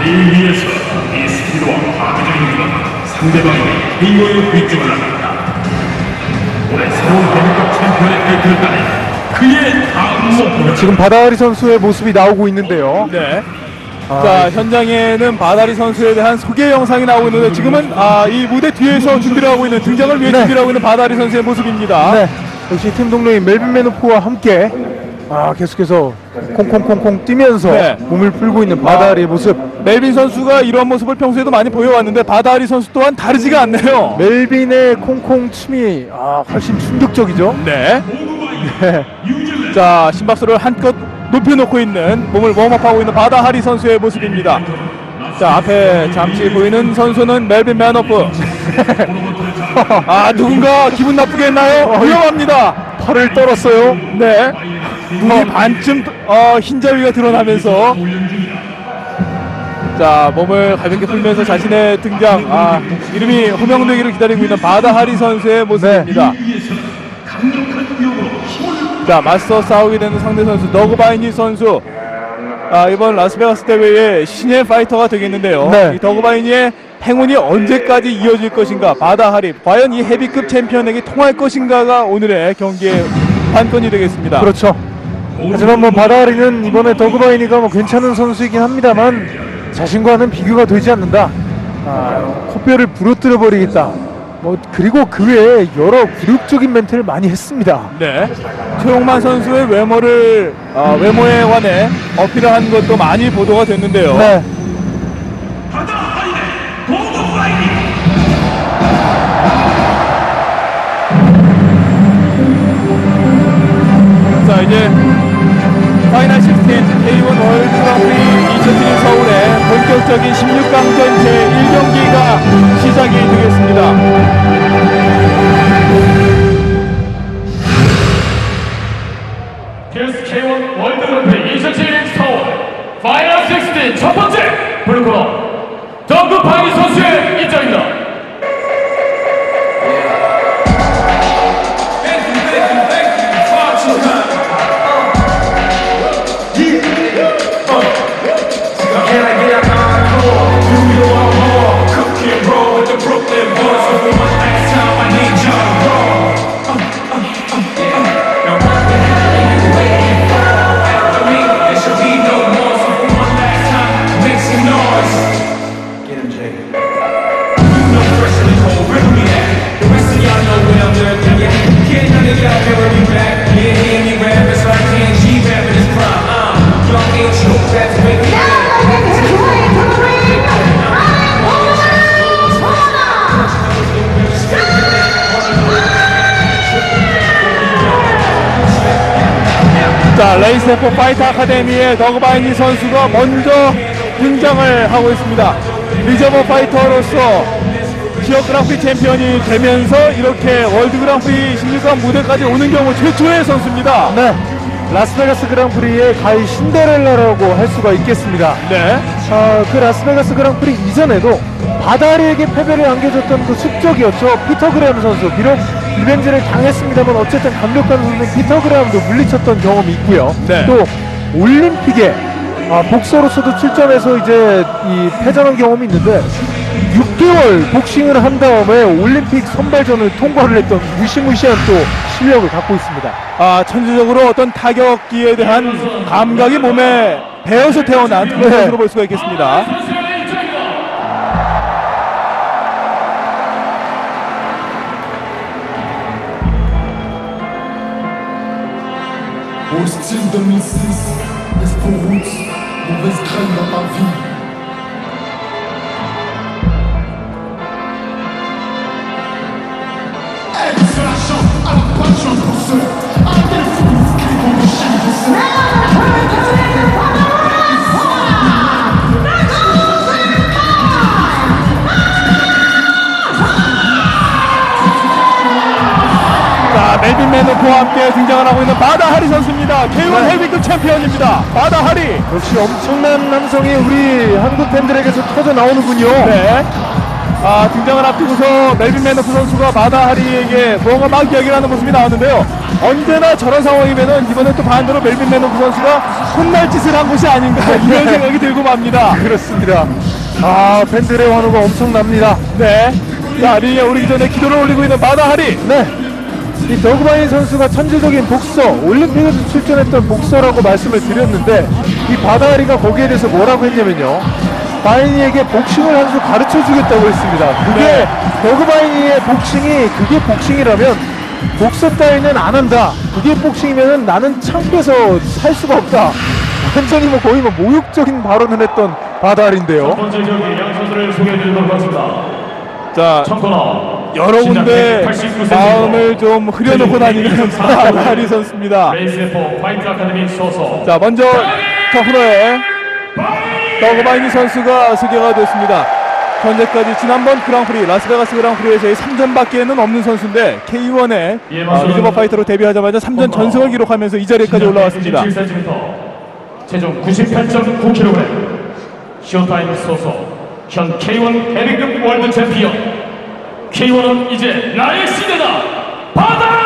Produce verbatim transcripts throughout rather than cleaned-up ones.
위해서 이 스피드와 파괴적인 기가 상대방의 행위에 빗줄을 나간다. 올해 새로운 헤비급 챔피언의 타이틀을 따내 그의 다음 목표는 지금 바다리 선수의 모습이 나오고 있는데요. 네. 아, 자, 현장에는 바다리 선수에 대한 소개 영상이 나오고 있는데 지금은 아, 이 무대 뒤에서 준비를 하고 있는 등장을 위해 네. 준비를 하고 있는 바다리 선수의 모습입니다. 네. 역시 팀 동료인 멜빈 매너프와 함께 아, 계속해서 콩콩콩콩 뛰면서 네. 몸을 풀고 있는 바다리의 모습. 멜빈 선수가 이런 모습을 평소에도 많이 보여왔는데 바다리 선수 또한 다르지가 않네요. 멜빈의 콩콩 춤이 아, 훨씬 충격적이죠. 네. 네. 자, 심박수를 한껏 높여놓고 있는 몸을 웜업하고 있는 바다하리 선수의 모습입니다. 자, 앞에 잠시 보이는 선수는 멜빈 매너프. 아, 누군가 기분 나쁘게 했나요? 위험합니다. 팔을 떨었어요. 네. 눈이 반쯤 어, 흰자위가 드러나면서 자, 몸을 가볍게 풀면서 자신의 등장, 아, 이름이 호명되기를 기다리고 있는 바다하리 선수의 모습입니다. 자, 맞서 싸우게 되는 상대 선수 더그바이니 선수. 아, 이번 라스베가스 대회의 신예 파이터가 되겠는데요. 네. 이 더그바이니의 행운이 언제까지 이어질 것인가, 바다하리 과연 이 헤비급 챔피언에게 통할 것인가가 오늘의 경기의 관건이 되겠습니다. 그렇죠. 하지만 뭐 바다리는 이번에 더그바이니가 뭐 괜찮은 선수이긴 합니다만 자신과는 비교가 되지 않는다. 아, 코뼈를 부러뜨려 버리겠다. 뭐 그리고 그 외에 여러 굴욕적인 멘트를 많이 했습니다. 네. 최용만 선수의 외모를 아, 외모에 관해 어필을 한 것도 많이 보도가 됐는데요. 네. 자, 이제 파이널 십육 케이 원 월드 그랑프리 이천십일 서울의 본격적인 십육 강전 제일 경기가 시작이 되겠습니다. 케이오스 케이 원 월드 그랑프리 이천십일 서울 파이널 십육 첫 번째 블루코너 더그바이니 선수의 입장입니다. 자, 레이스에프 파이터 아카데미의 더그바이니 선수가 먼저 등장을 하고 있습니다. 리저버 파이터로서 지역 그랑프리 챔피언이 되면서 이렇게 월드 그랑프리 십육 강 무대까지 오는 경우 최초의 선수입니다. 네. 라스베가스 그랑프리의 가히 신데렐라라고 할 수가 있겠습니다. 네. 아, 그 라스베가스 그랑프리 이전에도 바다리에게 패배를 안겨줬던 그 숙적이었죠. 피터 그레엄 선수. 비록 리벤지를 당했습니다만 어쨌든 강력한 선수인 피터 그레엄도 물리쳤던 경험이 있고요. 네. 또 올림픽에 아, 복서로서도 출전해서 이제 이 패전한 경험이 있는데 육 개월 복싱을 한 다음에 올림픽 선발전을 통과를 했던 무시무시한 또 실력을 갖고 있습니다. 아, 천재적으로 어떤 타격기에 대한 감각이 몸에 배어서 태어난 그런 네. 선수로 볼 수가 있겠습니다. Au style deux mille six, Espo Roots, mauvaise graine dans ma vie. Aide sur la chance, alors pas de chance pour ceux à défaut vous qui vont me chier. 자, 멜빈 매너프와 함께 등장을 하고 있는 바다하리 선수입니다. 케이 원 네. 헤비급 챔피언입니다. 바다하리. 역시 엄청난 남성이 우리 한국 팬들에게서 터져 나오는군요. 네. 아, 등장을 앞두고서 멜빈 매너프 선수가 바다하리에게 뭔가 막 이야기를 하는 모습이 나왔는데요. 언제나 저런 상황이면은 이번에 또 반대로 멜빈 매너프 선수가 혼날 짓을 한 것이 아닌가 이런 생각이 들고 맙니다. 그렇습니다. 아, 팬들의 환호가 엄청납니다. 네. 자, 링에 오르기 전에 기도를 올리고 있는 바다하리. 네. 이 더그바인 선수가 천재적인 복서, 올림픽에서 출전했던 복서라고 말씀을 드렸는데 이 바다하리가 거기에 대해서 뭐라고 했냐면요. 바이니에게 복싱을 한 수 가르쳐 주겠다고 했습니다. 그게 네. 더그바이니의 복싱이 그게 복싱이라면 복서 따위는 안 한다. 그게 복싱이면은 나는 창피해서 살 수가 없다. 완전히 뭐 거의 뭐 모욕적인 발언을 했던 바다하리인데요. 첫 번째 경기 양 선수를 소개해드리도록 하겠습니다. 자, 청코너 여러 군데 마음을 좀 흐려놓고 다니는 바다하리 선수입니다. 레이스포 파이트 아카데미 소속. 자, 먼저 청코너에 더그바이니 선수가 소개가 됐습니다. 현재까지 지난번 그랑프리 라스베가스 그랑프리에서의 삼 전밖에는 없는 선수인데 케이 원에 아, 리저버 파이터로 데뷔하자마자 삼 전 전승을 기록하면서 이 자리까지 올라왔습니다. 구십칠 센티미터, 체중 구십팔 점 구 킬로그램, 쇼타임 소속, 현 케이 원 헤비급 월드 챔피언. 케이 원은 이제 나의 시대다. 바다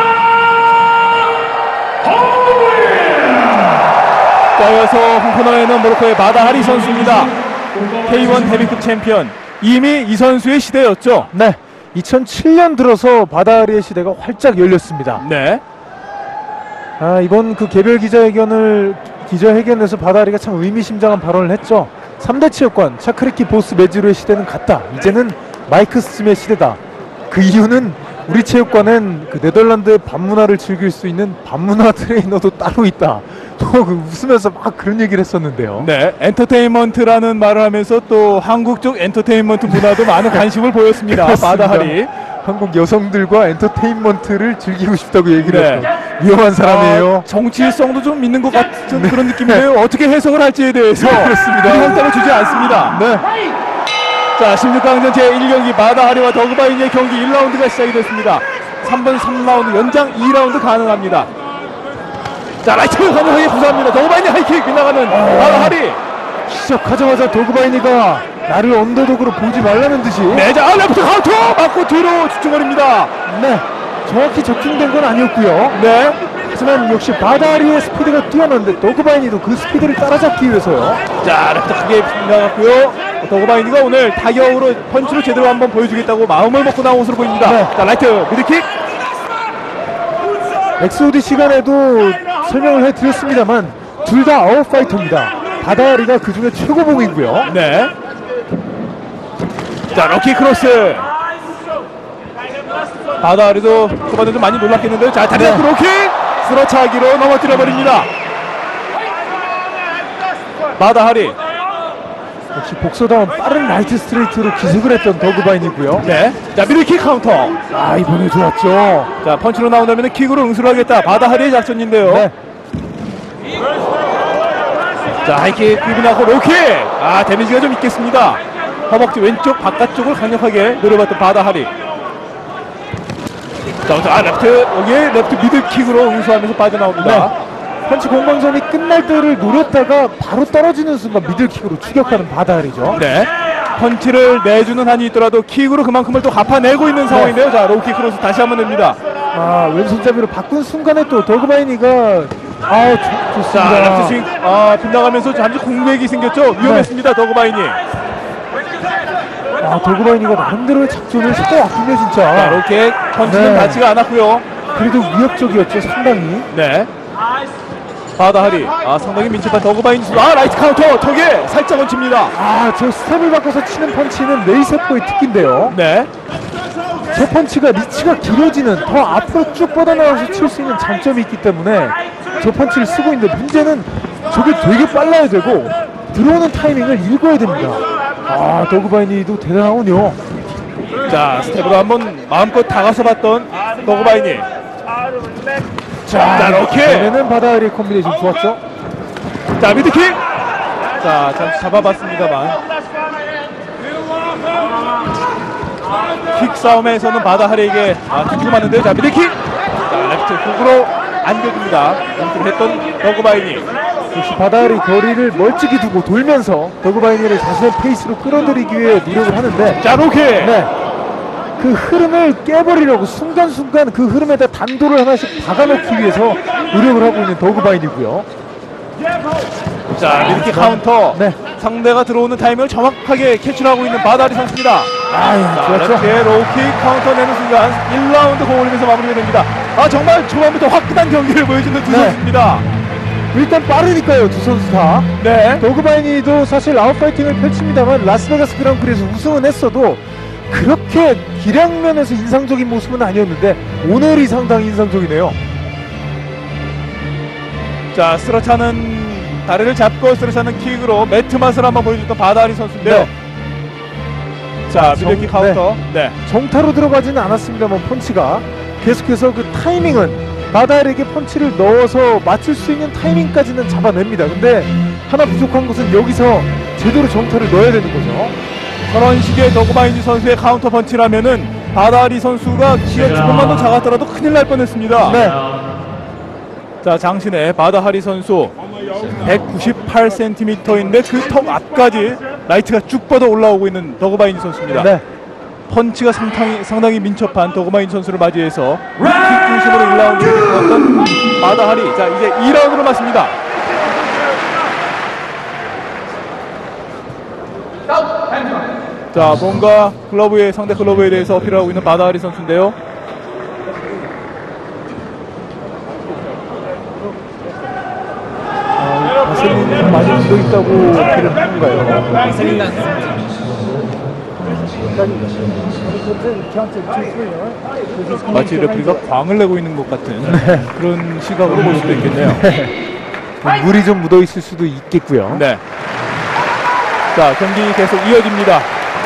자, 이어서 홍코너에는 모로코의 바다하리 선수입니다. 케이 원 헤비급 챔피언. 이미 이 선수의 시대였죠. 네. 이천칠 년 들어서 바다하리의 시대가 활짝 열렸습니다. 네. 아, 이번 그 개별 기자회견을 기자회견에서 바다하리가 참 의미심장한 발언을 했죠. 삼 대 체육관 차크리키 보스 메지로의 시대는 갔다. 이제는 마이크 스침의 시대다. 그 이유는 우리 체육관엔 그 네덜란드의 밤문화를 즐길 수 있는 밤문화 트레이너도 따로 있다. 또 그 웃으면서 막 그런 얘기를 했었는데요. 네, 엔터테인먼트라는 말을 하면서 또 한국 쪽 엔터테인먼트 문화도 많은 관심을 보였습니다. 그렇습니다. 바다하리. 한국 여성들과 엔터테인먼트를 즐기고 싶다고 얘기를 네. 했죠. 위험한 사람이에요. 아, 정치성도 좀 있는 것 같은 그런 느낌인데요. 어떻게 해석을 할지에 대해서 그렇습니다. 확답을 주지 않습니다. 네. 자, 십육 강전 제일 경기 바다하리와 더그바이니의 경기 일 라운드가 시작이 됐습니다. 삼 번 삼 라운드 연장 이 라운드 가능합니다. 자, 라이트 가능하게 구사합니다. 더그바이니 하이킥 빗나가는 바다하리. 시작하자마자 더그바이니가 나를 언더독으로 보지 말라는 듯이 네, 자, 아, 레프트 카운터 맞고 뒤로 집중거립니다. 네, 정확히 적중된 건 아니었고요. 네. 하지만 역시 바다하리의 스피드가 뛰어난데 더그바이니도 그 스피드를 따라잡기 위해서요. 자, 레프트 크게 빗나갔고요. 더그바이니가 오늘 타격으로 펀치로 제대로 한번 보여주겠다고 마음을 먹고 나온 것으로 보입니다. 네. 자, 라이트 미드킥. 엑스오디 시간에도 설명을 해드렸습니다만 둘 다 아웃파이터입니다. 바다하리가 그 중에 최고봉이고요. 네. 자, 럭키 크로스. 바다하리도 초반에 좀 많이 놀랐겠는데요. 자, 다리 앞으로 럭킥 쓰러차기로 넘어뜨려 버립니다. 바다하리. 역시 복서다운 빠른 라이트 스트레이트로 기습을 했던 더그바인이고요. 네. 자, 미들킥 카운터. 아, 이번에 좋았죠. 자, 펀치로 나온다면 킥으로 응수를 하겠다. 바다하리의 작전인데요. 네. 자, 하이킥 비비나고 로킥. 아, 데미지가 좀 있겠습니다. 허벅지 왼쪽 바깥쪽을 강력하게 노려봤던 바다하리. 자, 자, 레프트 여기에 레프트 미들킥으로 응수하면서 빠져나옵니다. 네. 펀치 공방전이 끝날 때를 노렸다가 바로 떨어지는 순간 미들킥으로 추격하는 바다하리죠. 네. 펀치를 내주는 한이 있더라도 킥으로 그만큼을 또 갚아내고 있는 상황인데요. 자, 로킥 크로스 다시 한번 냅니다. 아, 왼손잡이로 바꾼 순간에 또 더그바이니가 아, 좋, 좋습니다. 자, 레프트 스윙 아, 빗나가면서 잠시 공백이 생겼죠. 위험했습니다. 네. 더그바이니. 아, 더그바이니가 나름대로의 작전을 세워왔군요, 자, 진짜. 로킥 펀치는 네. 닿지가 않았고요. 그래도 위협적이었죠, 상당히. 네. 바다하리. 아, 상당히 민첩한 더그바이니. 아, 라이트 카운터 턱에 살짝 얹힙니다. 아, 저 스텝을 바꿔서 치는 펀치는 레이세포의 특기인데요. 네. 저 펀치가 리치가 길어지는 더 앞으로 쭉 뻗어나가서 칠 수 있는 장점이 있기 때문에 저 펀치를 쓰고 있는데 문제는 저게 되게 빨라야 되고 들어오는 타이밍을 읽어야 됩니다. 아, 더그바이니도 대단하군요. 자, 스텝으로 한번 마음껏 다가서 봤던 더그바이니. 자, 자, 로킥. 이번에는 바다하리의 콤비네이션 좋았죠. 자, 미드킥. 자, 잠시 잡아봤습니다만 킥 싸움에서는 바다하리에게 아, 뒤지고 맞는데요. 자, 미드킥. 자, 레프트 훅으로 안겨줍니다. 연습을 했던 더그바이니. 역시 바다리 거리를 멀찍이 두고 돌면서 더그바이니를 자신의 페이스로 끌어들이기 위해 노력을 하는데, 자, 로키. 네, 그 흐름을 깨버리려고 순간순간 그 흐름에다 단도를 하나씩 박아놓기 위해서 노력을 하고 있는 더그바이니고요. 자, 이렇게 카운터. 네. 상대가 들어오는 타이밍을 정확하게 캐치를 하고 있는 바다리 선수입니다. 아, 그렇죠. 이렇게 로킥 카운터 내는 순간 일 라운드 공 올리면서 마무리가 됩니다. 아, 정말 초반부터 화끈한 경기를 보여주는 두 네. 선수입니다. 일단 빠르니까요, 두 선수 다. 네. 더그바이니도 사실 아웃파이팅을 펼칩니다만 라스베가스 그랑프리에서 우승은 했어도 그렇게 기량면에서 인상적인 모습은 아니었는데 오늘이 상당히 인상적이네요. 자, 스트러차는 다리를 잡고 스트러차는 킥으로 매트 맛을 한번 보여줬던 바다리 선수인데요. 네. 자, 정- 미들킥 카운터. 네. 정타로 들어가지는 않았습니다만 펀치가 계속해서 그 타이밍은 바다리에게 펀치를 넣어서 맞출 수 있는 타이밍까지는 잡아냅니다. 근데 하나 부족한 것은 여기서 제대로 정타를 넣어야 되는 거죠. 저런 식의 더그바이니 선수의 카운터 펀치라면은 바다리 선수가 키가 조금만 더 작았더라도 큰일 날 뻔했습니다. 네. 자, 장신의 바다하리 선수 백구십팔 센티미터인데 그 턱 앞까지 라이트가 쭉 뻗어 올라오고 있는 더그바이니 선수입니다. 네. 펀치가 상당히, 상당히 민첩한 더그바이니 선수를 맞이해서 킥 중심으로 일 라운드에 들어왔던 바다하리. 자, 이제 이 라운드로 맞습니다. 자, 뭔가 글러브에, 상대 글러브에 대해서 어필하고 있는 바다하리 선수인데요. 바셀린이 많이 묻어있다고 어필을 한 건가요? 마치 레프리가 광을 내고 있는 것 같은 그런 시각으로 볼 수도 있겠네요. 물이 좀 묻어있을 수도 있겠고요. 네. 자, 경기 계속 이어집니다.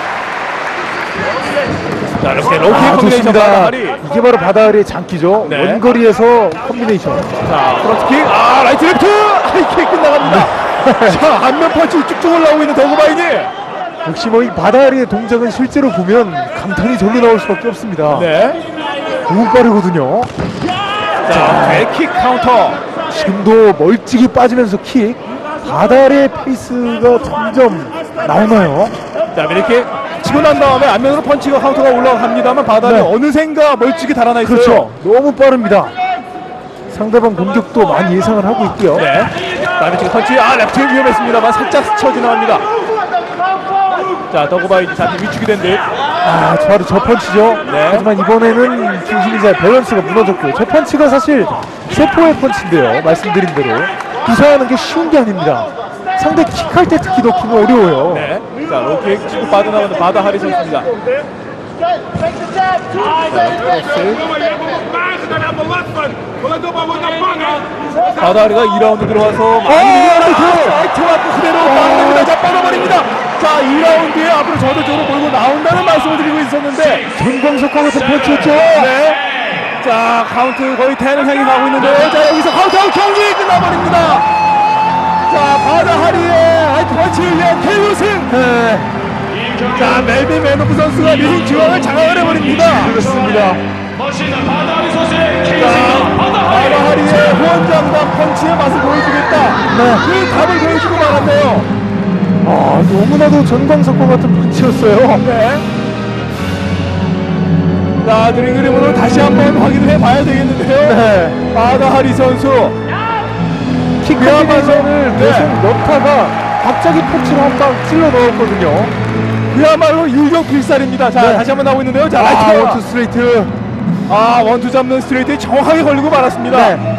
자, 이렇게 로킥 아, 콤비네이션 좋습니다. 바다하리. 이게 바로 바다리의 장기죠. 네. 원거리에서 콤비네이션. 자, 프런트킥. 아, 라이트 레프트. 하이킥 끝나갑니다. 자, 안면 펀치 쭉쭉 올라오고 있는 더그바이니. 역시 뭐 이 바다리의 동작은 실제로 보면 감탄이 절로 나올 수밖에 없습니다. 네. 너무 빠르거든요. 자, 백킥 카운터. 지금도 멀찍이 빠지면서 킥. 바다리의 페이스가 점점 나오나요? 자, 이렇게 치고 난 다음에 안면으로 펀치가 카운터가 올라갑니다만 바다리 네. 어느샌가 멀찍이 달아나 있어요. 그렇죠. 너무 빠릅니다. 상대방 공격도 많이 예상을 하고 있고요. 네. 다음에 지금 펀치. 아, 레프트 위험했습니다만 살짝 스쳐 지나갑니다. 자, 더그바이니 자기 위축이 된 듯. 아, 바로 저 펀치죠. 네. 하지만 이번에는 중심이 잘 밸런스가 무너졌고요. 저 펀치가 사실 세포의 펀치인데요. 말씀드린 대로 구사하는 게 쉬운 게 아닙니다. 상대 킥할 때 특히 넣기는 어려워요. 네. 자, 로킥 치고 빠져나가는 바다하리 선수입니다. 바다하리가 이 라운드 들어와서 라이트 맞고 그대로 빠집니다. 자, 뻗어버립니다. 자, 이 라운드에 앞으로 저도적으로 몰고 나온다는 말씀을 드리고 있었는데 전광석과 같은 펀치였죠. 네. 자, 카운트 거의 텐을 향해 가고 있는데요. 자, 여기서 카운트아웃 경기 끝나버립니다. 자, 바다하리의 라이트 펀치를 위한 케이오 승. 네. 자, 멜빈 매너프 선수가 리딩 중앙을 장악을 해버립니다. 그렇습니다. 멋있는 바다리 선수의 자, 케이스가 바다리. 바다하리의 후원장단 펀치의 맛을 보여주겠다. 네. 그 답을 보여주고 말았네요. 아, 너무나도 전광석과 같은 펀치였어요. 네. 자, 드링그림으로 다시 한번 확인을 해봐야 되겠는데요. 네. 바다하리 선수. 킥 콤비네이션을 계속 넣다가 갑자기 펀치로 한 방 찔러 넣었거든요. 그야말로 유격필살입니다. 자, 네. 다시 한번 나오고 있는데요. 자, 아, 라이트 원투 스트레이트. 아, 원투 잡는 스트레이트에 정확하게 걸리고 말았습니다. 네.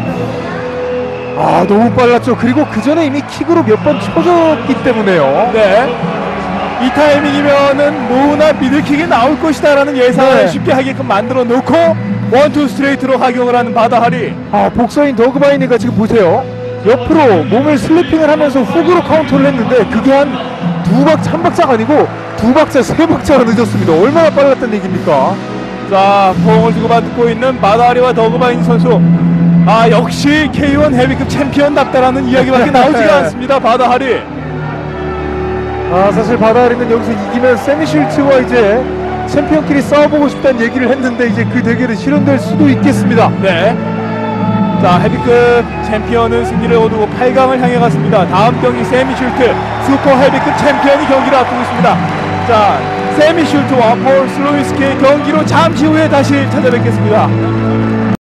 아, 너무 빨랐죠. 그리고 그 전에 이미 킥으로 몇 번 쳐졌기 때문에요. 네. 이 타이밍이면은 노나 미들킥이 나올 것이다라는 예상을 네. 쉽게 하게끔 만들어 놓고 원투 스트레이트로 가격을 하는 바다하리. 아, 복서인 더그바이니가 지금 보세요. 옆으로 몸을 슬리핑을 하면서 훅으로 카운터를 했는데 그게 한 두 박자, 한 박자가 아니고 두 박자, 세 박자가 늦었습니다. 얼마나 빨랐다는 얘기입니까? 자, 포옹을 주고받고 있는 바다하리와 더그바인 선수. 아, 역시 케이 원 헤비급 챔피언답다라는 이야기밖에 나오지가 않습니다. 바다하리. 아, 사실 바다하리는 여기서 이기면 세미실츠와 이제 챔피언끼리 싸워보고 싶다는 얘기를 했는데 이제 그 대결은 실현될 수도 있겠습니다. 네. 자, 헤비급 챔피언은 승리를 거두고 팔 강을 향해 갔습니다. 다음 경기 세미 슐트 슈퍼 헤비급 챔피언이 경기를 앞두고 있습니다. 자, 세미 슐트와 폴 슬로위스키의 경기로 잠시 후에 다시 찾아뵙겠습니다.